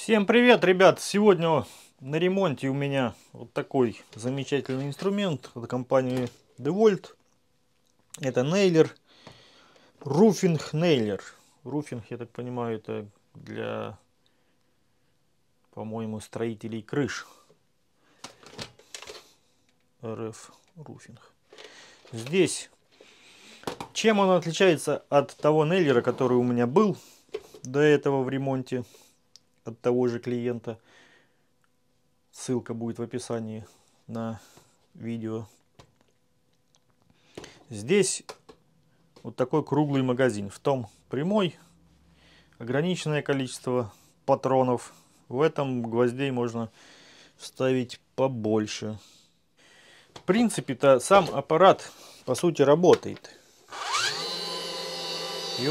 Всем привет, ребят! Сегодня на ремонте у меня вот такой замечательный инструмент от компании DeWalt. Это нейлер, Roofing нейлер. Roofing, я так понимаю, это для, по-моему, строителей крыш. РФ Roofing. Здесь, чем он отличается от того нейлера, который у меня был до этого в ремонте, от того же клиента. Ссылка будет в описании на видео. Здесь вот такой круглый магазин. В том прямой, ограниченное количество патронов. В этом гвоздей можно вставить побольше. В принципе-то сам аппарат по сути работает. И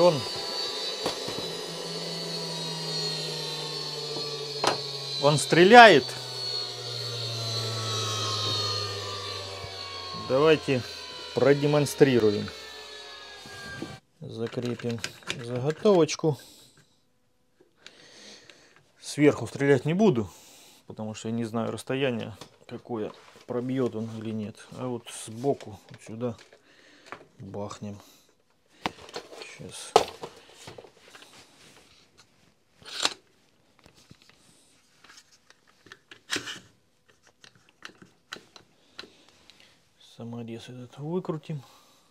он стреляет. Давайте продемонстрируем. Закрепим заготовочку. Сверху стрелять не буду, потому что я не знаю расстояние, какое, пробьет он или нет. А вот сбоку, вот сюда, бахнем. Сейчас. Саморез этот выкрутим.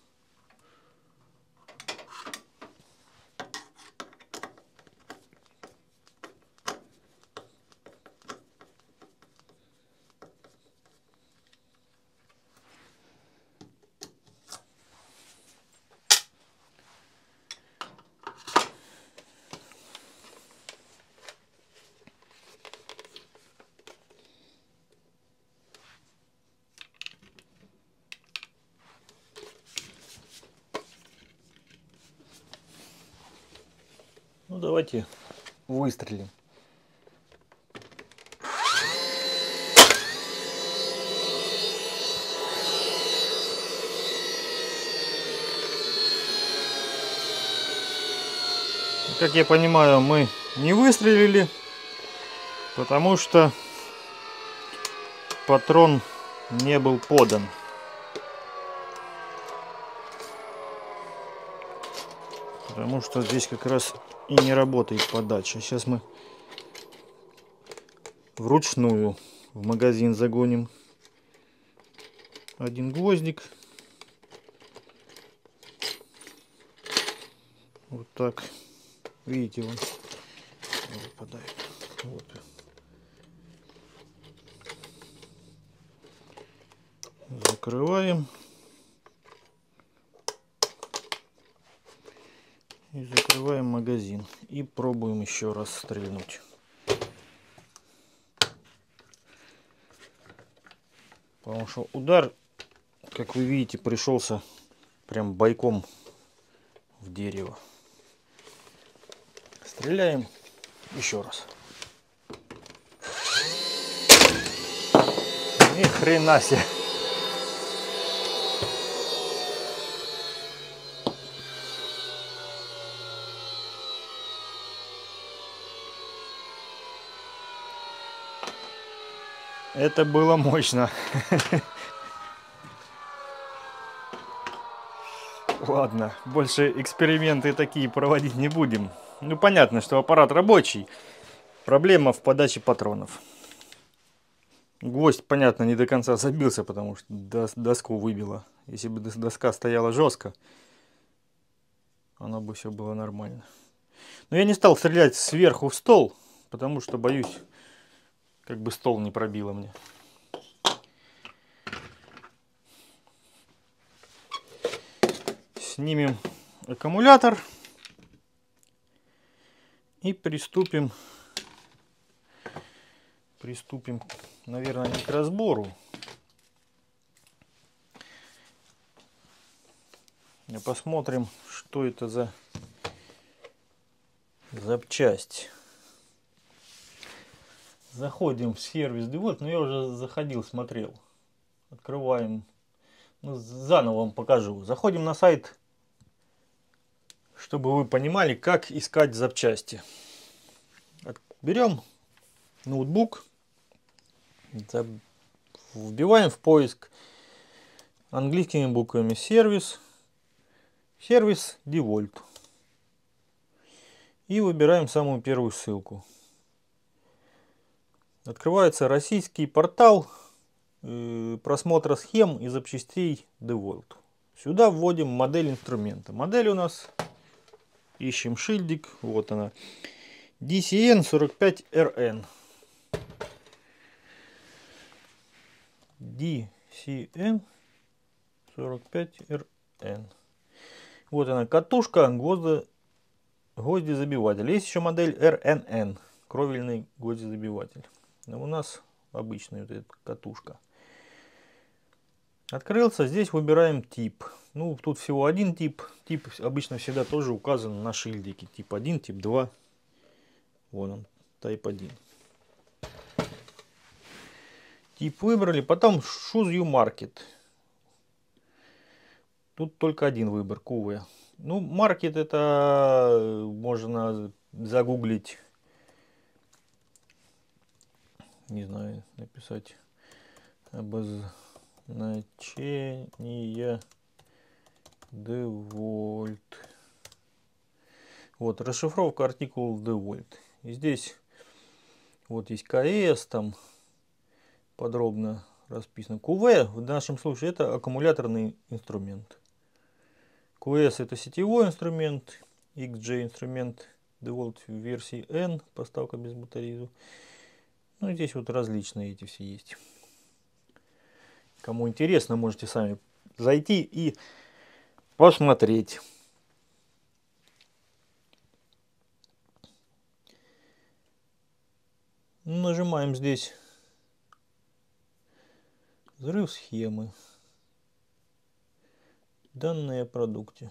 Ну давайте выстрелим. Как я понимаю, мы не выстрелили, потому что патрон не был подан. Потому что здесь как раз и не работает подача. Сейчас мы вручную в магазин загоним один гвоздик. Вот так. Видите, он выпадает. Вот. Закрываем. И закрываем магазин. И пробуем еще раз стрельнуть. Потому что удар, как вы видите, пришелся прям бойком в дерево. Стреляем еще раз. Ни хрена себе. Это было мощно. Ладно, больше эксперименты такие проводить не будем. Ну, понятно, что аппарат рабочий. Проблема в подаче патронов. Гвоздь, понятно, не до конца забился, потому что доску выбило. Если бы доска стояла жестко, оно бы все было нормально. Но я не стал стрелять сверху в стол, потому что боюсь, как бы стол не пробило мне. Снимем аккумулятор и приступим, наверное, не к разбору, а посмотрим, что это за запчасть. Заходим в сервис DeWalt, но я уже заходил, смотрел. Открываем, ну, заново вам покажу. Заходим на сайт, чтобы вы понимали, как искать запчасти. Берем ноутбук. Вбиваем в поиск английскими буквами сервис Devolt. И выбираем самую первую ссылку. Открывается российский портал просмотра схем и запчастей Devolt. Сюда вводим модель инструмента. Модель у нас, ищем шильдик, вот она, DCN45RN. DCN45RN. Вот она, катушка, гвоздезабиватель. Есть еще модель RNN, кровельный гвоздезабиватель. Но у нас обычная вот эта катушка. Открылся, здесь выбираем тип. Ну, тут всего один тип. Тип обычно всегда тоже указан на шильдике. Тип 1, тип 2. Вон он, Type 1. Тип выбрали, потом Choose Your Market. Тут только один выбор, QV. Ну, Market это можно загуглить. Не знаю, написать обозначение Devolt. Вот, расшифровка артикул Devolt. И здесь вот есть КС, там подробно расписано. QV в нашем случае это аккумуляторный инструмент. QS это сетевой инструмент, XJ инструмент Devolt версии N, поставка без батареи. Ну, здесь вот различные эти все есть. Кому интересно, можете сами зайти и посмотреть. Нажимаем здесь взрыв схемы. Данные о продукте.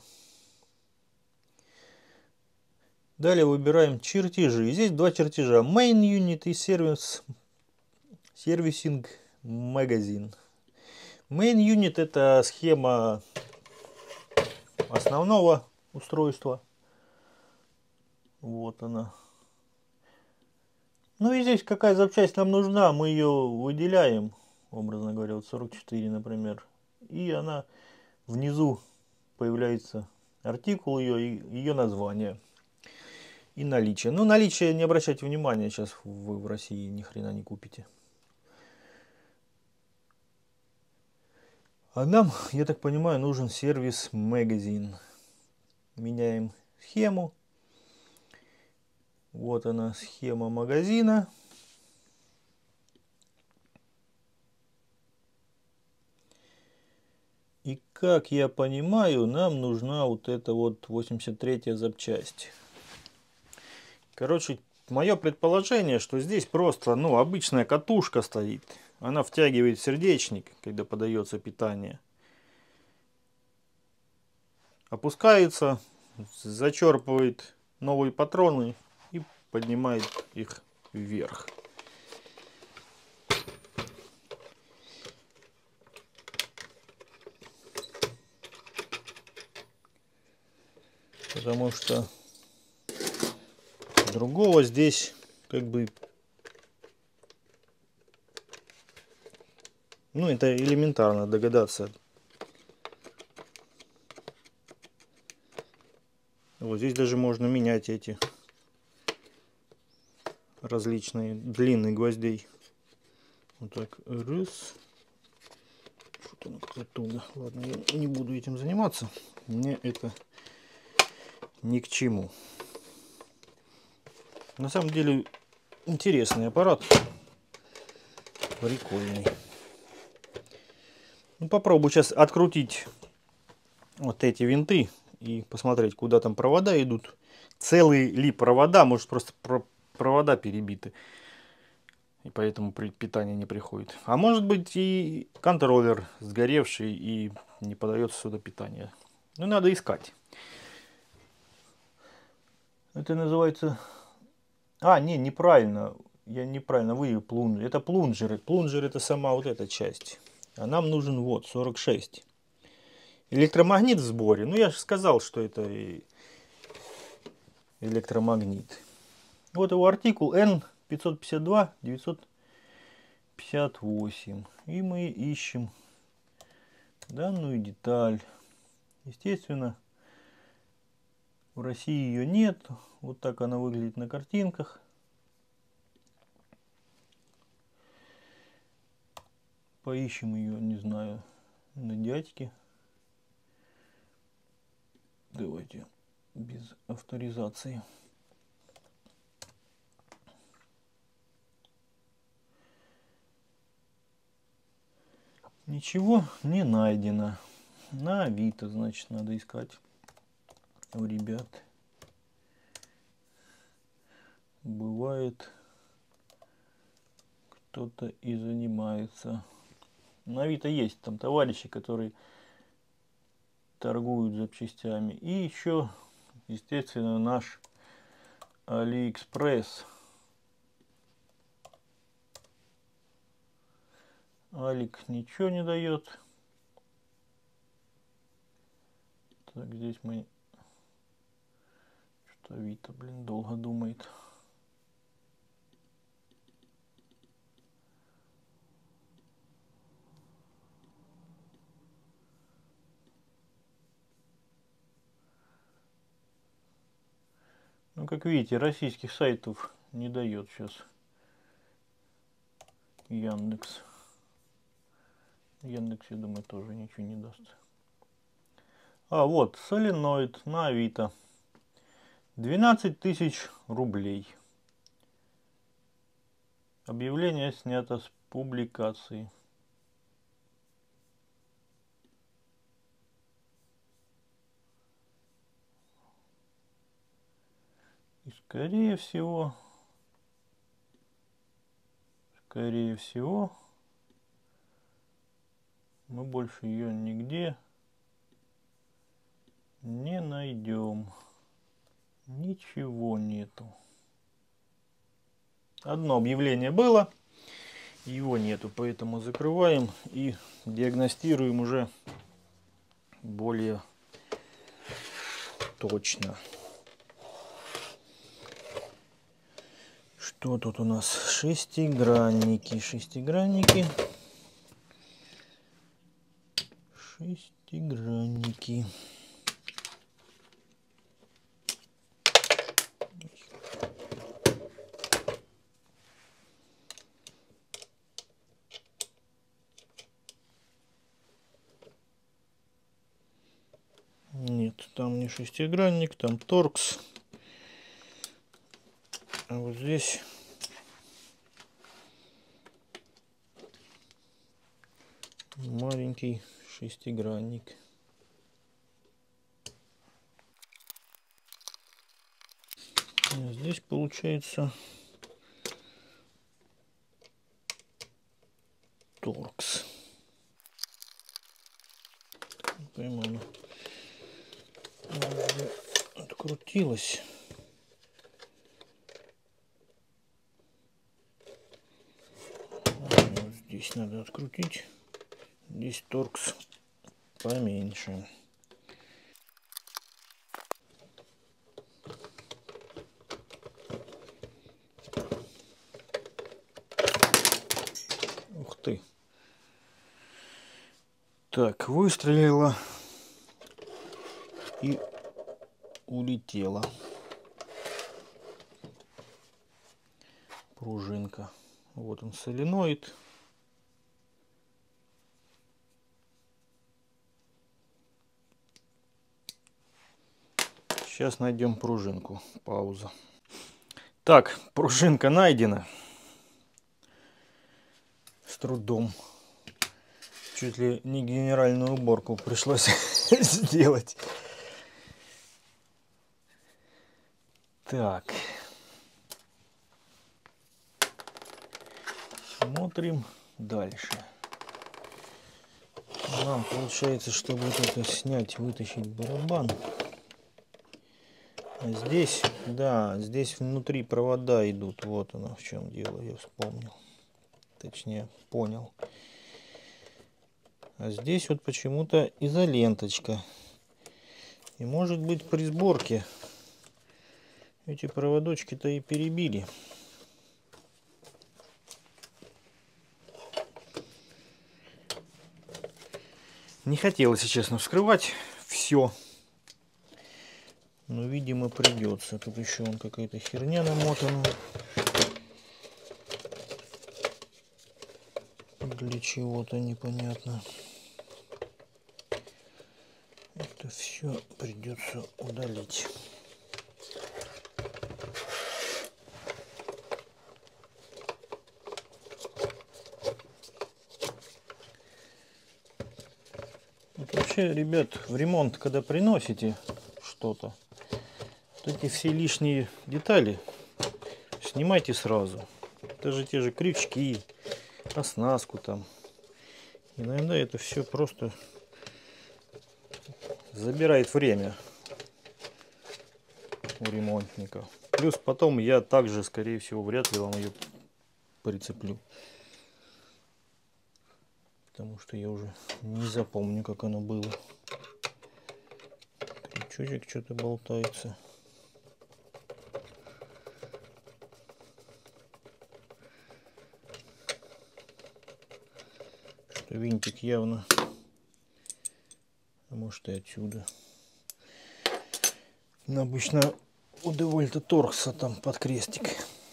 Далее выбираем чертежи. Здесь два чертежа. Main Unit и Servicing Magazine. Main Unit это схема основного устройства. Вот она. Ну и здесь какая запчасть нам нужна, мы ее выделяем, образно говоря, вот 44, например. И она внизу появляется артикул ее и ее название. И наличие. Ну, наличие не обращайте внимания, сейчас вы в России ни хрена не купите. А нам, я так понимаю, нужен сервис Magazine. Меняем схему. Вот она, схема магазина. И как я понимаю, нам нужна вот эта вот 83-я запчасть. Короче, мое предположение, что здесь просто, ну, обычная катушка стоит. Она втягивает сердечник, когда подается питание. Опускается, зачерпывает новые патроны и поднимает их вверх. Потому что другого здесь как бы, ну, это элементарно догадаться. Вот здесь даже можно менять эти различные длины гвоздей. Вот так, раз. Что-то оно как-то туго. Ладно, я не буду этим заниматься. Мне это ни к чему. На самом деле интересный аппарат. Прикольный. Ну, попробую сейчас открутить вот эти винты и посмотреть, куда там провода идут. Целые ли провода, может просто провода перебиты. И поэтому питание не приходит. А может быть и контроллер сгоревший и не подается сюда питание. Ну, надо искать. Это называется... А, не, неправильно. Я неправильно вывел плунжер. Это плунжеры. Плунжер это сама вот эта часть. А нам нужен вот 46. Электромагнит в сборе. Ну, я же сказал, что это электромагнит. Вот его артикул N 552 958. И мы ищем данную деталь. Естественно, в России ее нет. Вот так она выглядит на картинках. Поищем ее, не знаю, на дядьке. Давайте без авторизации. Ничего не найдено. На Авито, значит, надо искать у ребят. Бывает, кто-то и занимается. На Авито есть там товарищи, которые торгуют запчастями. И еще, естественно, наш Алиэкспресс. Алик ничего не дает. Так, здесь мы... Что-то Авито, блин, долго думает. Ну, как видите, российских сайтов не дает сейчас Яндекс. Яндекс, я думаю, тоже ничего не даст. А вот, соленоид на Авито. 12 тысяч рублей. Объявление снято с публикации. И скорее всего, мы больше ее нигде не найдем. Ничего нету. Одно объявление было, его нету, поэтому закрываем и диагностируем уже более точно. Что тут у нас? Шестигранники. Шестигранники. Нет, там не шестигранник, там торкс. А вот здесь маленький шестигранник. А здесь получается торкс. Пойму, открутилась. Вот здесь надо открутить. Здесь торкс поменьше. Ух ты. Так, выстрелила и улетела пружинка. Вот он, соленоид. Сейчас найдем пружинку. Пауза. Так, пружинка найдена. С трудом. Чуть ли не генеральную уборку пришлось сделать. Так. Смотрим дальше. Нам получается, чтобы вот это снять, вытащить барабан. А здесь, да, здесь внутри провода идут. Вот оно в чем дело, я вспомнил. Точнее, понял. А здесь вот почему-то изоленточка. И может быть при сборке эти проводочки-то и перебили. Не хотелось, если честно, вскрывать все. Но, видимо, придется. Тут еще вон какая-то херня намотана. Для чего-то непонятно. Это все придется удалить. Вот вообще, ребят, в ремонт, когда приносите что-то, вот эти все лишние детали снимайте сразу. Даже те же крючки, оснастку там. Иногда это все просто забирает время у ремонтника. Плюс потом я также, скорее всего, вряд ли вам ее прицеплю. Потому что я уже не запомню, как оно было. Крючочек что-то болтается. Что винтик явно. А может и отсюда. Но обычно у Девольта Торкса там под крестик.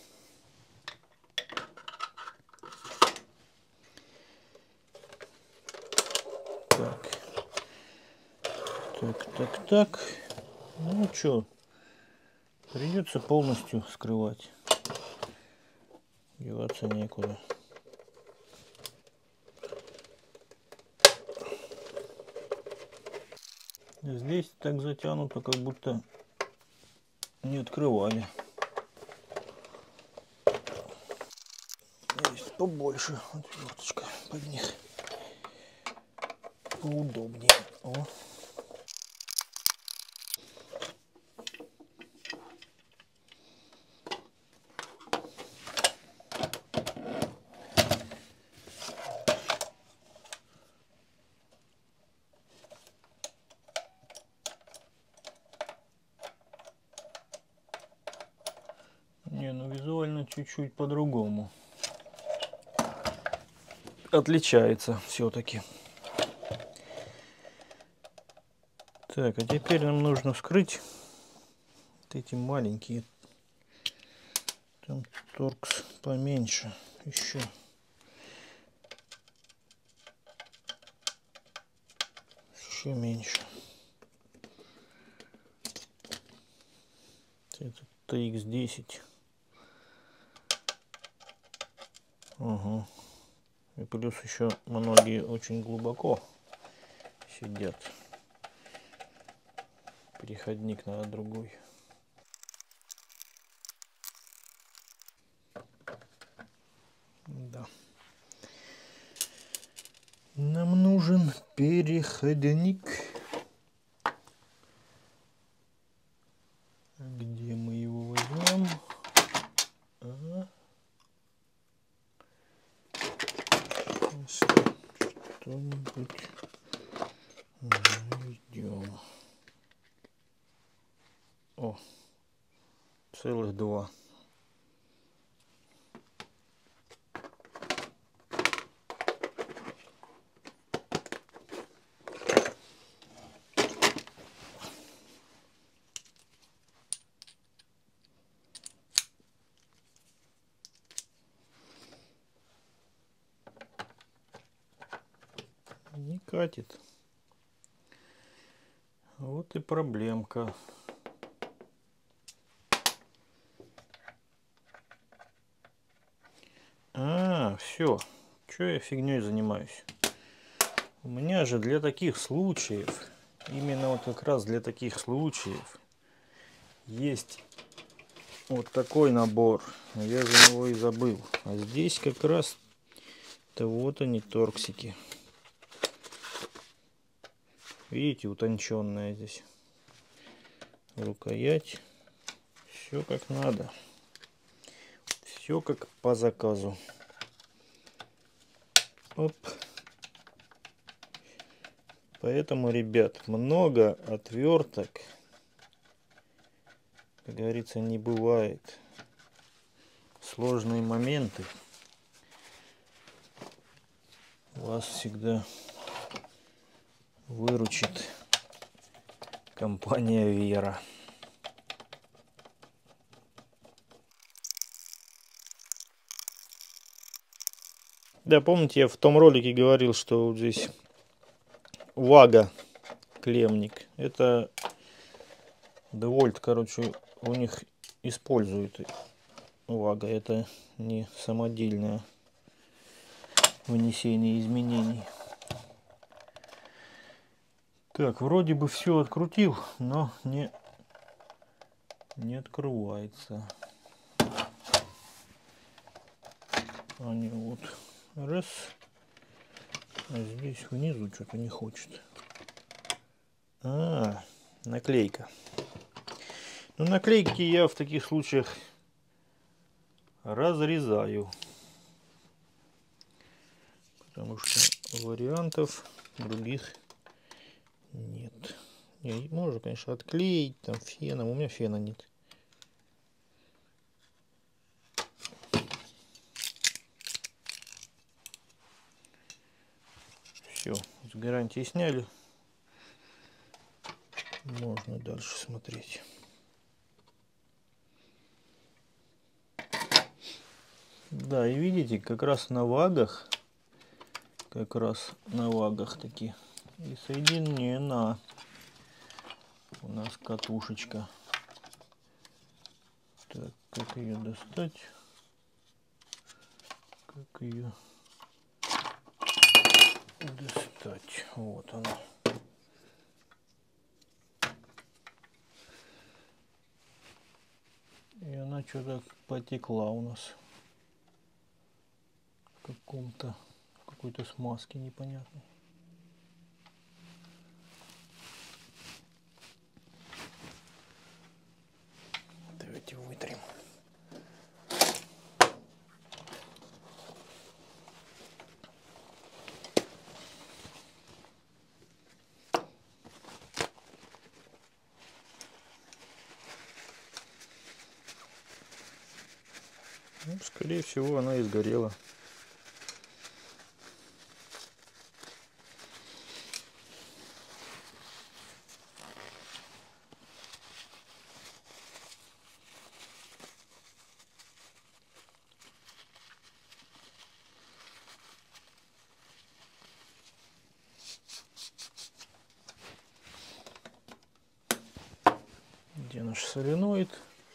Так. Ну что, придется полностью скрывать. Деваться некуда. Здесь так затянуто, как будто не открывали. Есть побольше отверточка под них. Поудобнее. О. Не, ну визуально чуть-чуть по-другому. Отличается все-таки. Так, а теперь нам нужно вскрыть вот эти маленькие. Там торкс поменьше еще. Еще меньше. Это TX10. Угу. И плюс еще многие очень глубоко сидят. Переходник надо другой. Да. Нам нужен переходник. Где мы его возьмем? Ага. Что-нибудь найдем. О, целых два. Не катит. Вот и проблемка. Все. Че я фигней занимаюсь? У меня же для таких случаев, именно вот как раз для таких случаев, есть вот такой набор. Я за него и забыл. А здесь как раз то вот они, торксики. Видите, утонченная здесь рукоять. Все как надо. Все как по заказу. Оп. Поэтому, ребят, много отверток, как говорится, не бывает. Сложные моменты вас всегда выручит компания Вера. Да, помните, я в том ролике говорил, что вот здесь Вага клемник. Это Девольт, короче, у них используют Вага. Это не самодельное внесение изменений. Так, вроде бы все открутил, но не открывается. Они вот раз, а здесь внизу что-то не хочет. Наклейка. Ну, наклейки я в таких случаях разрезаю, потому что вариантов других нет. Можно, конечно, отклеить там феном. У меня фена нет. Все, с гарантии сняли. Можно дальше смотреть. Да, и видите, как раз на вагах такие и соединена у нас катушечка. Так, как ее достать? Как ее достать? Вот она. И она что-то потекла у нас в какой-то смазке непонятной. Давайте вытрем. Ну, скорее всего, она и сгорела. Где наш соленоид?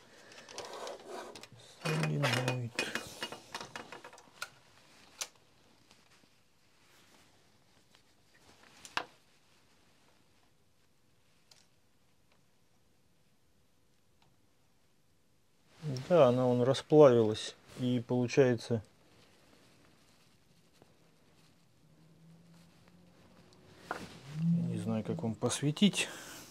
Да, она расплавилась, и получается не знаю, как вам посветить.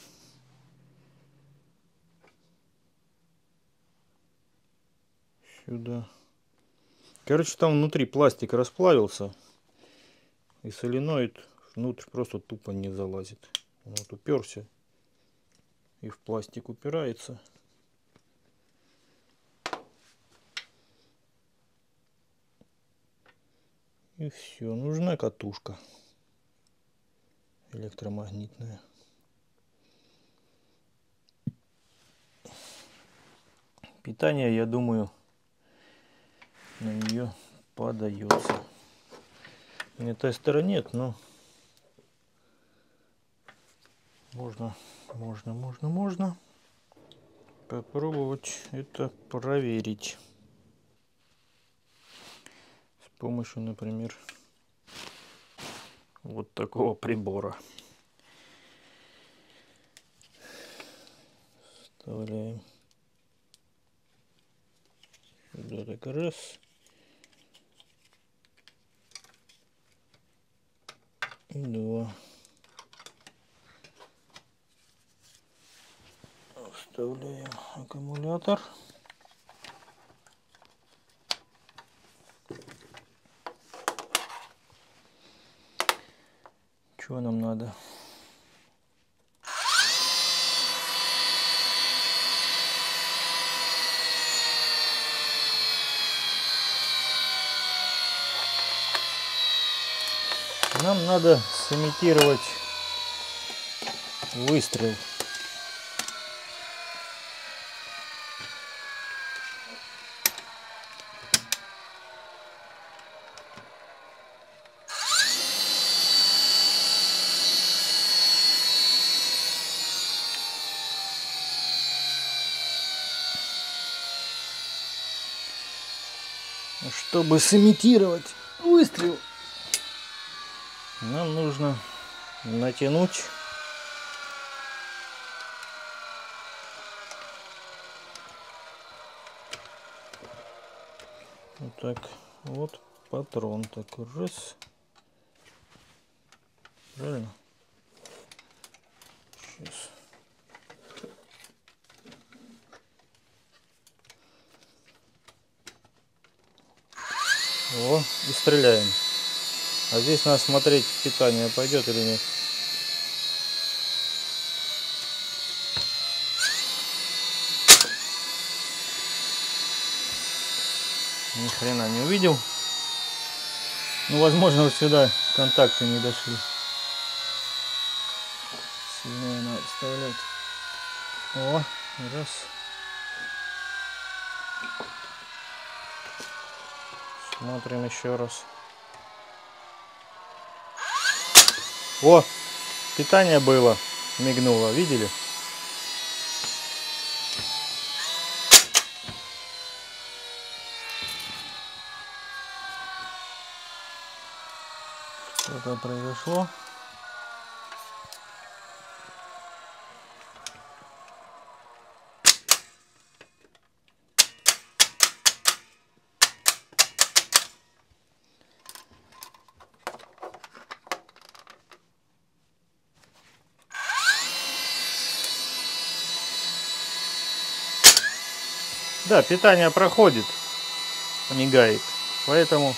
Сюда. Короче, там внутри пластик расплавился, и соленоид внутрь просто тупо не залазит. Он вот уперся и в пластик упирается. И все, нужна катушка электромагнитная. Питание, я думаю, на нее подается. У меня тестера нет, но можно попробовать это проверить с помощью, например, вот такого прибора. Вставляем сюда, так раз. И два. Вставляем аккумулятор. Что нам надо? Нам надо сымитировать Выстрел. Чтобы сымитировать выстрел, нам нужно натянуть вот так вот патрон такой, раз, правильно? Сейчас. О, и стреляем. А здесь надо смотреть, питание пойдет или нет. Ни хрена не увидел. Ну, возможно, вот сюда контакты не дошли. Сильнее надо вставлять. О, раз. Смотрим еще раз. О, питание было, мигнуло, видели? Что-то произошло. Да, питание проходит, мигает, поэтому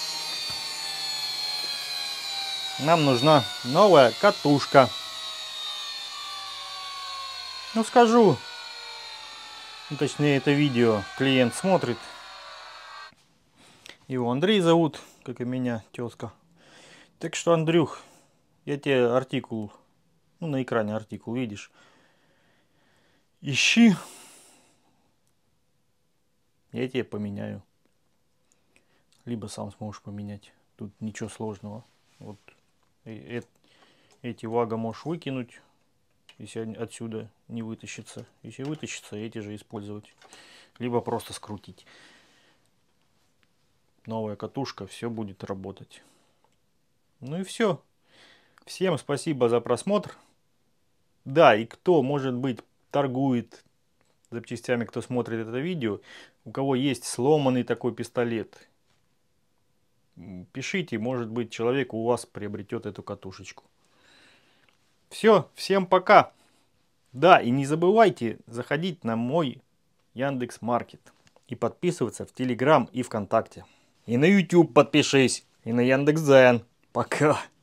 нам нужна новая катушка. Ну, скажу, ну, точнее, это видео клиент смотрит. Его Андрей зовут, как и меня, тезка. Так что, Андрюх, я тебе артикул, ну, на экране артикул видишь, ищи. Я тебе поменяю. Либо сам сможешь поменять. Тут ничего сложного. Вот эти вага можешь выкинуть, если отсюда не вытащится. Если вытащится, эти же использовать. Либо просто скрутить. Новая катушка, все будет работать. Ну и все. Всем спасибо за просмотр. Да, и кто, может быть, торгует запчастями, кто смотрит это видео, у кого есть сломанный такой пистолет, пишите, может быть, человек у вас приобретет эту катушечку. Все, всем пока. Да, и не забывайте заходить на мой Яндекс.Маркет и подписываться в Телеграм и ВКонтакте. И на YouTube подпишись, и на Яндекс.Дзен. Пока.